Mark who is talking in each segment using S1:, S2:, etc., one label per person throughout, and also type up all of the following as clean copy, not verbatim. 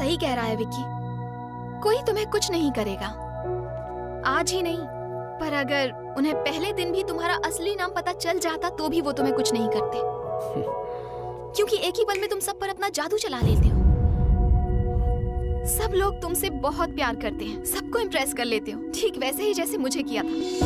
S1: सही कह रहा है विक्की, कोई तुम्हें कुछ नहीं करेगा, आज ही नहीं, पर अगर उन्हें पहले दिन भी तुम्हारा असली नाम पता चल जाता तो भी वो तुम्हें कुछ नहीं करते, क्योंकि एक ही पल में तुम सब पर अपना जादू चला लेते हो। सब लोग तुमसे बहुत प्यार करते हैं, सबको इम्प्रेस कर लेते हो, ठीक वैसे ही जैसे मुझे किया था।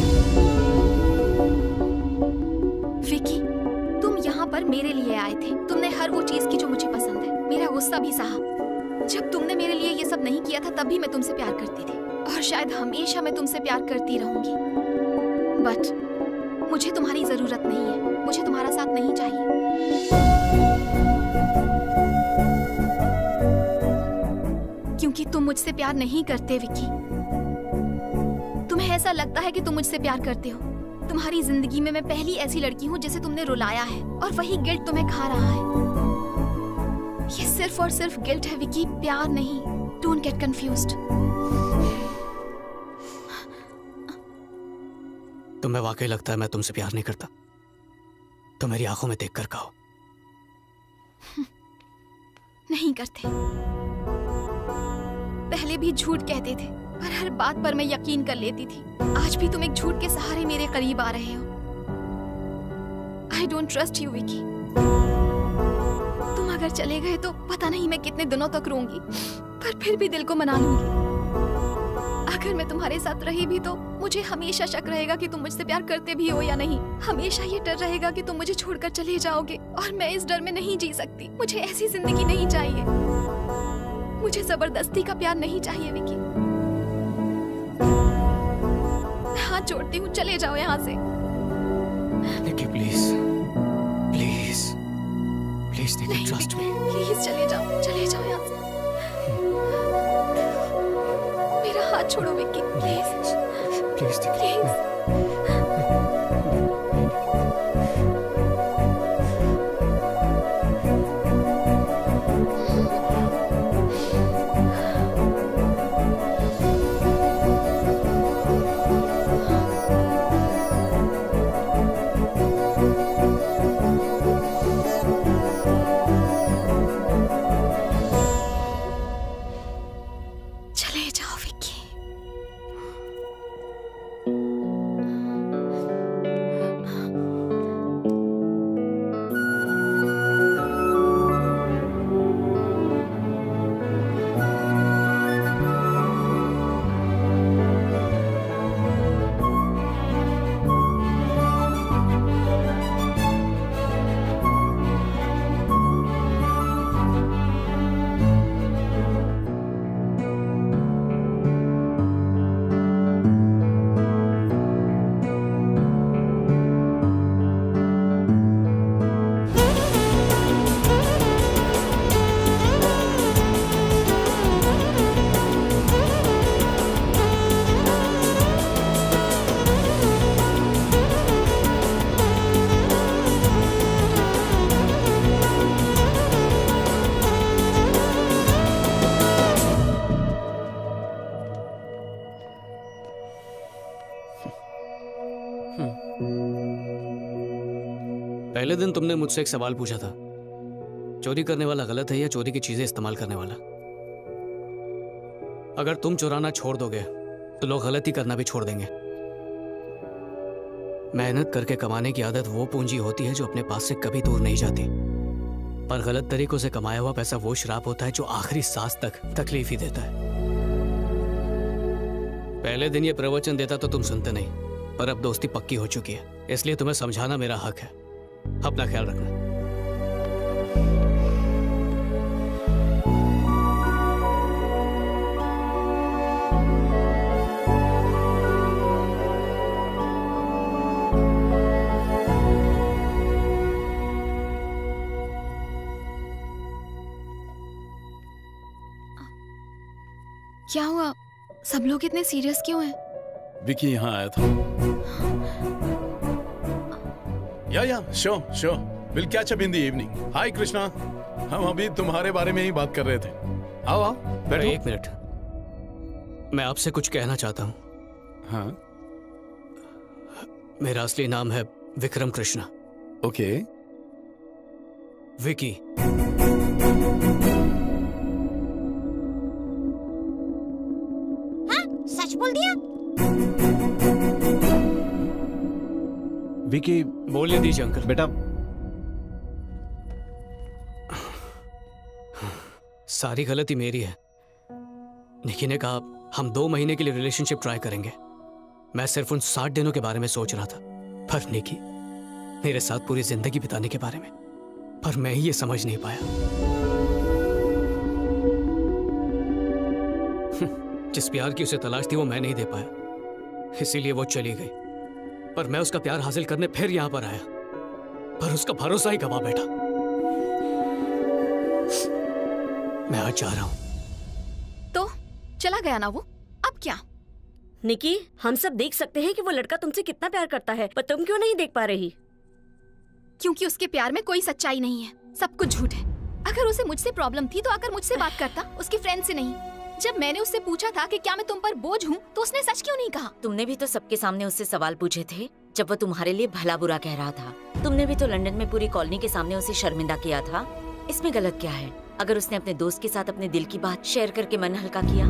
S1: विक्की, तुम यहाँ पर मेरे लिए आए थे, तुमने हर वो चीज की जो मुझे पसंद है, मेरा गुस्सा भी सहा। जब तुमने मेरे लिए ये सब नहीं किया था तब भी मैं तुमसे प्यार करती थी, और शायद हमेशा मैं तुमसे प्यार करती रहूंगी, बट मुझे तुम्हारी जरूरत नहीं है, मुझे तुम्हारा साथ नहीं चाहिए। क्योंकि तुम मुझसे प्यार नहीं करते विक्की। तुम्हें ऐसा लगता है कि तुम मुझसे प्यार करते हो। तुम्हारी जिंदगी में मैं पहली ऐसी लड़की हूँ जिसे तुमने रुलाया है, और वही गिल्ट तुम्हें खा रहा है। ये सिर्फ और सिर्फ गिल्ट है विक्की, प्यार नहीं। Don't get confused.
S2: तुम्हें वाकई लगता है मैं तुमसे प्यार नहीं करता? तो मेरी आंखों में देखकर कहो।
S1: नहीं करते। पहले भी झूठ कहते थे, पर हर बात पर मैं यकीन कर लेती थी। आज भी तुम एक झूठ के सहारे मेरे करीब आ रहे हो। I don't trust you, Vicky. तुम अगर चले गए तो पता नहीं मैं कितने दिनों तक रोऊंगी, पर फिर भी दिल को मना लूंगी। अगर मैं तुम्हारे साथ रही भी तो मुझे हमेशा शक रहेगा कि तुम मुझसे प्यार करते भी हो या नहीं। हमेशा ये डर रहेगा कि तुम मुझे छोड़कर चले जाओगे, और मैं इस डर में नहीं जी सकती। मुझे ऐसी जिंदगी नहीं चाहिए। मुझे जबरदस्ती का प्यार नहीं चाहिए विकी। हाथ जोड़ती हूँ, चले जाओ यहाँ से।
S2: Nikki please, please, please Nikki, trust me.
S1: Please चले जाओ यहाँ से। मेरा हाथ छोड़ो विकी, प्लीज,
S2: प्लीज,
S1: प्लीज।
S2: पहले दिन तुमने मुझसे एक सवाल पूछा था, चोरी करने वाला गलत है या चोरी की चीजें इस्तेमाल करने वाला? अगर तुम चुराना छोड़ दोगे तो लोग गलती करना भी छोड़ देंगे। मेहनत करके कमाने की आदत वो पूंजी होती है जो अपने पास से कभी दूर नहीं जाती, पर गलत तरीकों से कमाया हुआ पैसा वो श्राप होता है जो आखिरी सांस तक तकलीफ ही देता है। पहले दिन ये प्रवचन देता तो तुम सुनते नहीं, पर अब दोस्ती पक्की हो चुकी है, इसलिए तुम्हें समझाना मेरा हक है। अपना ख्याल रखना।
S1: क्या हुआ? सब लोग इतने सीरियस क्यों हैं?
S3: विकी यहाँ आया था। या sure we'll catch up in the evening. Hi Krishna, हम अभी तुम्हारे बारे में ही बात कर रहे थे। आओ बैठो।
S2: एक मिनट, मैं आपसे कुछ कहना चाहता हूँ।
S3: हाँ,
S2: मेरा असली नाम है विक्रम कृष्णा।
S3: ओके।
S2: विकी।
S4: बोल दिया।
S5: विकी,
S2: बोलने दीजिए अंकल।
S5: बेटा,
S2: सारी गलती मेरी है। निकी ने कहा हम 2 महीने के लिए रिलेशनशिप ट्राई करेंगे। मैं सिर्फ उन 60 दिनों के बारे में सोच रहा था, पर निकी मेरे साथ पूरी जिंदगी बिताने के बारे में। पर मैं ही ये समझ नहीं पाया। जिस प्यार की उसे तलाश थी वो मैं नहीं दे पाया, इसीलिए वो चली गई। पर मैं उसका प्यार हासिल करने फिर यहां पर आया, पर उसका भरोसा ही गवा बैठा। मैं आज जा रहा हूं।
S1: तो चला गया ना वो, अब क्या?
S4: निकी, हम सब देख सकते हैं कि वो लड़का तुमसे कितना प्यार करता है, पर तुम क्यों नहीं देख पा रही?
S1: क्योंकि उसके प्यार में कोई सच्चाई नहीं है, सब कुछ झूठ है। अगर उसे मुझसे प्रॉब्लम थी तो आकर मुझसे बात करता, उसकी फ्रेंड से नहीं। जब मैंने उससे पूछा था कि क्या मैं तुम पर बोझ हूँ, तो उसने सच क्यों नहीं कहा?
S4: तुमने भी तो सबके सामने उससे सवाल पूछे थे जब वो तुम्हारे लिए भला बुरा कह रहा था। तुमने भी तो लंदन में पूरी कॉलोनी के सामने उसे शर्मिंदा किया था। इसमें गलत क्या है अगर उसने अपने दोस्त के साथ अपने दिल की बात शेयर करके मन हल्का किया?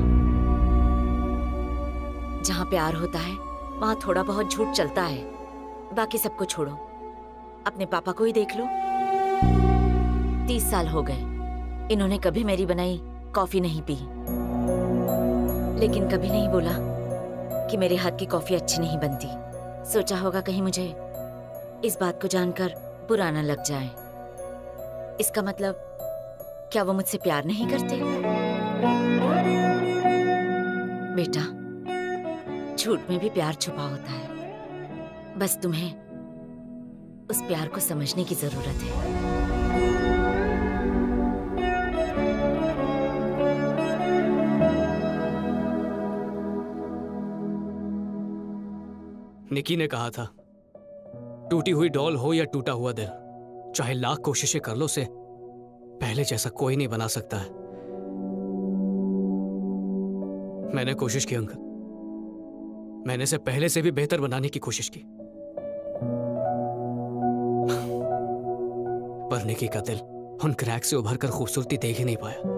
S4: जहाँ प्यार होता है वहाँ थोड़ा बहुत झूठ चलता है। बाकी सबको छोड़ो, अपने पापा को ही देख लो। 30 साल हो गए, इन्होंने कभी मेरी बनाई कॉफी नहीं पी, लेकिन कभी नहीं बोला कि मेरे हाथ की कॉफी अच्छी नहीं बनती। सोचा होगा कहीं मुझे इस बात को जानकर बुरा न लग जाए। इसका मतलब क्या वो मुझसे प्यार नहीं करते? बेटा, झूठ में भी प्यार छुपा होता है, बस तुम्हें उस प्यार को समझने की जरूरत है।
S2: निकी ने कहा था, टूटी हुई डॉल हो या टूटा हुआ दिल, चाहे लाख कोशिशें कर लो, उसे पहले जैसा कोई नहीं बना सकता है। मैंने कोशिश की अंकल, मैंने इसे पहले से भी बेहतर बनाने की कोशिश की, पर निकी का दिल उन क्रैक से उभर कर खूबसूरती देख ही नहीं पाया।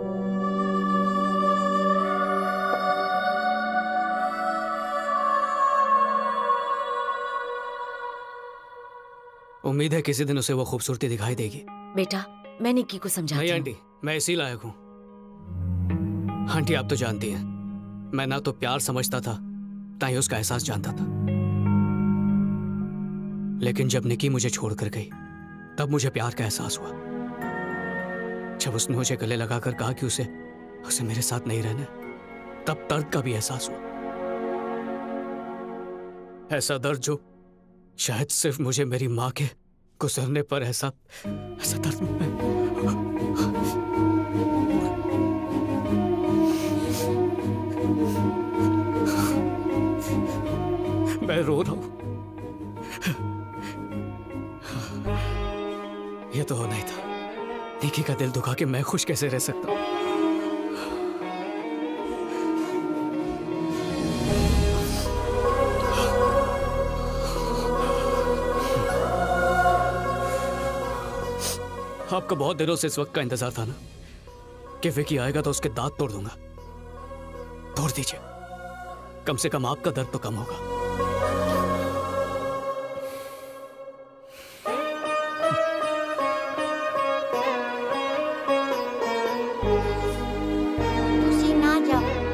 S2: उम्मीद है किसी दिन उसे वो खूबसूरती दिखाई देगी।
S4: बेटा, मैं निकी को समझाती
S2: नहीं
S4: हूँ।
S2: आंटी, मैं इसी लायक हूं। आंटी आप तो जानती हैं, मैं ना तो प्यार समझता था ना ही उसका एहसास जानता था। लेकिन जब निकी मुझे छोड़कर गई तब मुझे प्यार का एहसास हुआ। जब उसने मुझे गले लगाकर कहा कि उसे मेरे साथ नहीं रहना, तब दर्द का भी एहसास हुआ। ऐसा दर्द जो शायद सिर्फ मुझे मेरी मां के गुजरने पर ऐसा दर्द मैं रो रहा हूं। ये तो होना ही था। निकी का दिल दुखा के मैं खुश कैसे रह सकता हूं? आपको बहुत दिनों से इस वक्त का इंतजार था ना कि विकी आएगा तो उसके दांत तोड़ दूंगा। तोड़ दीजिए, कम से कम आपका दर्द तो कम होगा।
S6: तुसी ना जाओ,